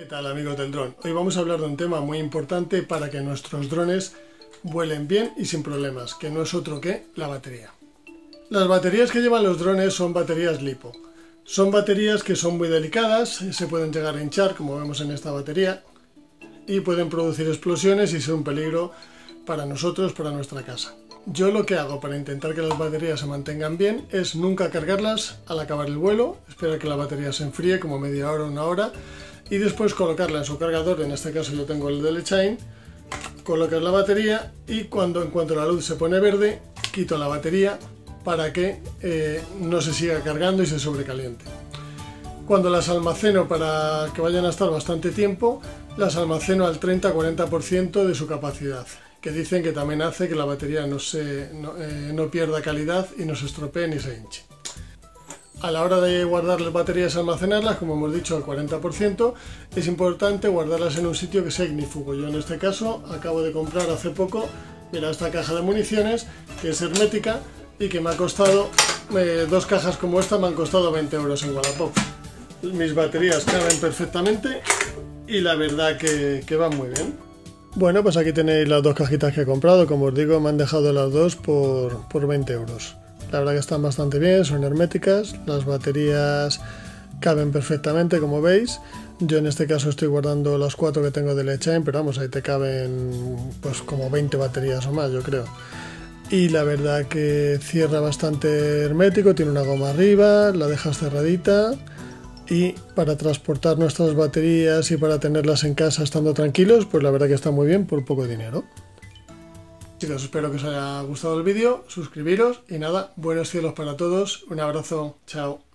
tal, amigos del dron? Hoy vamos a hablar de un tema muy importante para que nuestros drones vuelen bien y sin problemas, que no es otro que la batería. Las baterías que llevan los drones son baterías LiPo. Son baterías que son muy delicadas, se pueden llegar a hinchar, como vemos en esta batería, y pueden producir explosiones y ser un peligro para nosotros, para nuestra casa. Yo lo que hago para intentar que las baterías se mantengan bien es nunca cargarlas al acabar el vuelo, esperar que la batería se enfríe como media hora o una hora y después colocarla en su cargador. En este caso yo tengo el de LeChain, colocar la batería y en cuanto la luz se pone verde quito la batería para que no se siga cargando y se sobrecaliente. Cuando las almaceno para que vayan a estar bastante tiempo, las almaceno al 30-40% de su capacidad, que dicen que también hace que la batería no pierda calidad y no se estropee ni se hinche. A la hora de guardar las baterías y almacenarlas, como hemos dicho, al 40%, es importante guardarlas en un sitio que sea ignífugo. Yo en este caso acabo de comprar hace poco, mira, esta caja de municiones, que es hermética y que me ha costado, dos cajas como esta me han costado 20 euros en Wallapop. Mis baterías caben perfectamente y la verdad que van muy bien. Bueno, pues aquí tenéis las dos cajitas que he comprado. Como os digo, me han dejado las dos por 20 euros. La verdad que están bastante bien, son herméticas, las baterías caben perfectamente, como veis. Yo en este caso estoy guardando las 4 que tengo de LeChain, pero vamos, ahí te caben pues como 20 baterías o más, yo creo. Y la verdad que cierra bastante hermético, tiene una goma arriba, la dejas cerradita. Y para transportar nuestras baterías y para tenerlas en casa estando tranquilos, pues la verdad que está muy bien por poco dinero. Chicos, espero que os haya gustado el vídeo, suscribiros y nada, buenos cielos para todos, un abrazo, chao.